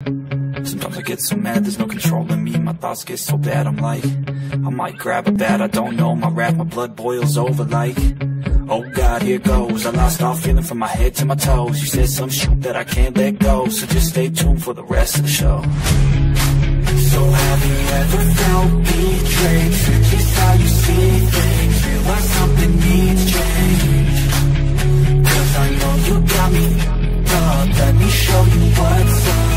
Sometimes I get so mad, there's no controlling me. My thoughts get so bad, I'm like, I might grab a bat, I don't know. My wrath, my blood boils over like, oh God, here goes. I lost all feeling from my head to my toes. You said some shit that I can't let go, so just stay tuned for the rest of the show. So have you ever felt betrayed? Switches how you see things, realize something needs change. Cause I know you got me up, let me show you what's up.